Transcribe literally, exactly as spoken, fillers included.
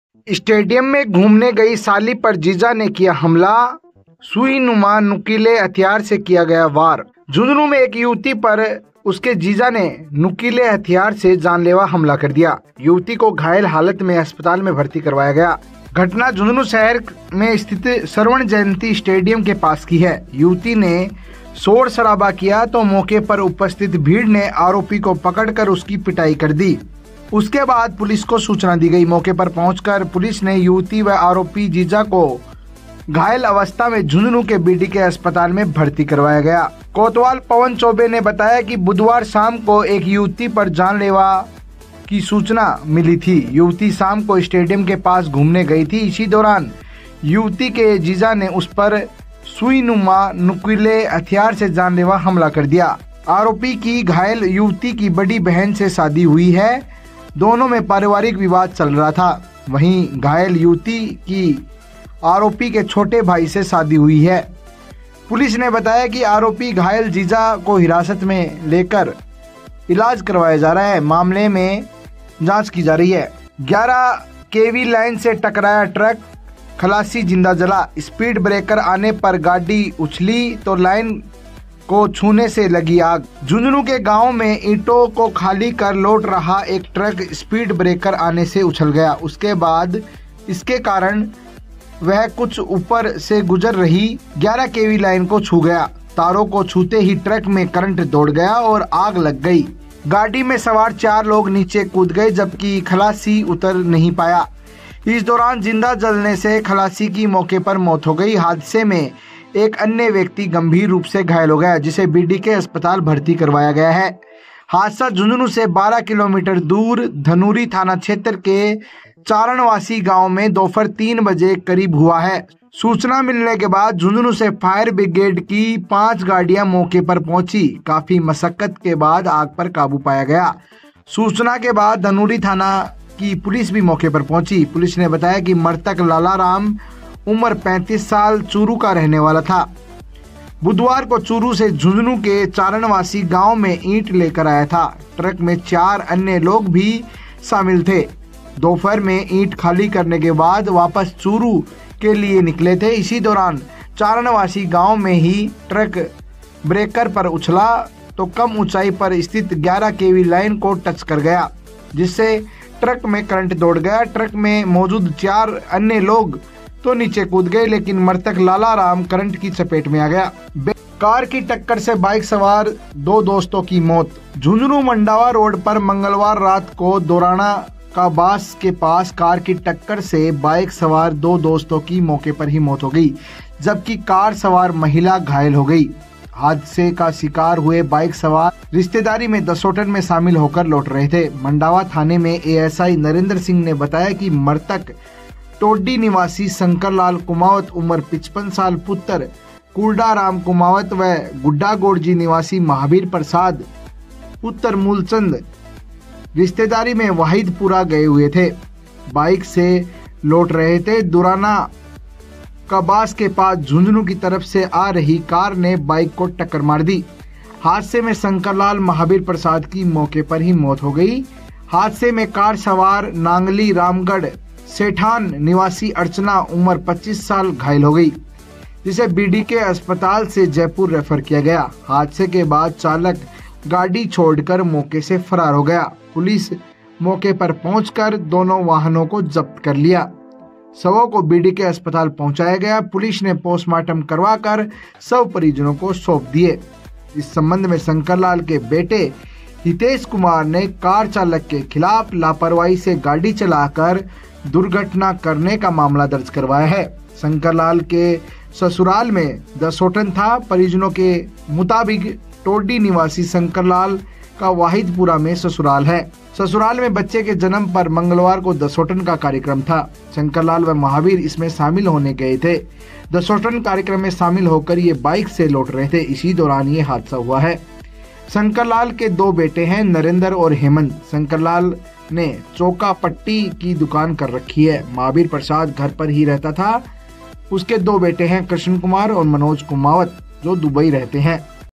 Stadium में घूमने गई साली पर जीजा ने किया हमला, सुई नुमा नुकीले हथियार से किया गया वार। झुंझुनू में एक युवती पर उसके जीजा ने नुकीले हथियार से जानलेवा हमला कर दिया। युवती को घायल हालत में अस्पताल में भर्ती करवाया गया। घटना झुंझुनू शहर में स्थित स्वर्ण जयंती स्टेडियम के पास की है। युवती ने शोर शराबा किया तो मौके पर उपस्थित भीड़ ने आरोपी को पकड़कर उसकी पिटाई कर दी। उसके बाद पुलिस को सूचना दी गई। मौके पर पहुंचकर पुलिस ने युवती व आरोपी जीजा को घायल अवस्था में झुंझुनू के बीडी के अस्पताल में भर्ती करवाया गया। कोतवाल पवन चौबे ने बताया कि बुधवार शाम को एक युवती पर जानलेवा की सूचना मिली थी। युवती शाम को स्टेडियम के पास घूमने गई थी। इसी दौरान युवती के जीजा ने उस पर सुई नुमा नुकीले हथियार से जानलेवा हमला कर दिया। आरोपी की घायल युवती की बड़ी बहन से शादी हुई है। दोनों में पारिवारिक विवाद चल रहा था। वहीं घायल युवती की आरोपी के छोटे भाई से शादी हुई है। पुलिस ने बताया कि आरोपी घायल जीजा को हिरासत में लेकर इलाज करवाया जा रहा है। मामले में जांच की जा रही है। ग्यारह केवी लाइन से टकराया ट्रक, खलासी जिंदा जला। स्पीड ब्रेकर आने पर गाड़ी उछली तो लाइन को छूने से लगी आग। झुंझुनू के गांव में ईंटों को खाली कर लौट रहा एक ट्रक स्पीड ब्रेकर आने से उछल गया। उसके बाद इसके कारण वह कुछ ऊपर से गुजर रही ग्यारह केवी लाइन को छू गया। तारों को छूते ही ट्रक में करंट दौड़ गया और आग लग गई। गाड़ी में सवार चार लोग नीचे कूद गए, जबकि खलासी उतर नहीं पाया। इस दौरान जिंदा जलने से खलासी की मौके पर मौत हो गई। हादसे में एक अन्य व्यक्ति गंभीर रूप से घायल हो गया, जिसे बीडी के अस्पताल भर्ती करवाया गया है। हादसा झुंझुनू से बारह किलोमीटर दूर धनूरी थाना क्षेत्र के चारणवासी गांव में दोपहर तीन बजे करीब हुआ है। सूचना मिलने के बाद झुंझुनू से फायर ब्रिगेड की पांच गाड़ियां मौके पर पहुंची। काफी मशक्कत के बाद आग पर काबू पाया गया। सूचना के बाद धनूरी थाना की पुलिस भी मौके पर पहुंची। पुलिस ने बताया कि मृतक लाला राम उम्र पैंतीस साल चूरू का रहने वाला था। बुधवार को चूरू से झुंझुनू के चारणवासी गांव में ईंट लेकर आया था। ट्रक में चार अन्य लोग भी शामिल थे। दोपहर में ईंट खाली करने के बाद वापस चूरू के लिए निकले थे। इसी दौरान चारणवासी गांव में ही ट्रक ब्रेकर पर उछला तो कम ऊंचाई पर स्थित ग्यारह केवी लाइन को टच कर गया, जिससे ट्रक में करंट दौड़ गया। ट्रक में मौजूद चार अन्य लोग तो नीचे कूद गए, लेकिन मृतक लाला राम करंट की चपेट में आ गया। कार की टक्कर से बाइक सवार दो दोस्तों की मौत। झुंझुनू मंडावा रोड पर मंगलवार रात को दोराना का बास के पास कार की टक्कर से बाइक सवार दो दोस्तों की मौके पर ही मौत हो गई, जबकि कार सवार महिला घायल हो गई। हादसे का शिकार हुए बाइक सवार रिश्तेदारी में दसोटन में शामिल होकर लौट रहे थे। मंडावा थाने में एएसआई नरेंद्र सिंह ने बताया कि मृतक टोडी निवासी शंकरलाल कुमावत उम्र पचपन साल, पुत्र कुलडा राम कुमावत व गुड्डा गोड़जी निवासी महावीर प्रसाद पुत्र मूलचंद रिश्तेदारी में वाहिदपुरा गए हुए थे। बाइक से लौट रहे थे। दुराना कबास के पास झुंझुनू की तरफ से आ रही कार ने बाइक को टक्कर मार दी। हादसे में शंकरलाल महावीर प्रसाद की मौके पर ही मौत हो गई। हादसे में कार सवार नांगली रामगढ़ सेठान निवासी अर्चना उम्र पच्चीस साल घायल हो गई, जिसे बीडी के अस्पताल से जयपुर रेफर किया गया। हादसे के बाद चालक गाड़ी छोड़कर मौके से फरार हो गया। पुलिस मौके पर पहुंचकर दोनों वाहनों को जब्त कर लिया। शवों को बीडी के अस्पताल पहुंचाया गया। पुलिस ने पोस्टमार्टम करवाकर शव परिजनों को सौंप दिए। इस संबंध में शंकरलाल के बेटे हितेश कुमार ने कार चालक के खिलाफ लापरवाही से गाड़ी चलाकर दुर्घटना करने का मामला दर्ज करवाया है। शंकरलाल के ससुराल में दसोटन था। परिजनों के मुताबिक टोडी निवासी शंकरलाल का वाहिदपुरा में ससुराल है। ससुराल में बच्चे के जन्म पर मंगलवार को दसोटन का कार्यक्रम था। शंकरलाल व महावीर इसमें शामिल होने गए थे। दसोटन कार्यक्रम में शामिल होकर ये बाइक से लौट रहे थे। इसी दौरान ये हादसा हुआ है। शंकरलाल के दो बेटे हैं, नरेंद्र और हेमंत। शंकरलाल ने चौका पट्टी की दुकान कर रखी है। महावीर प्रसाद घर पर ही रहता था। उसके दो बेटे हैं, कृष्ण कुमार और मनोज कुमावत, जो दुबई रहते हैं।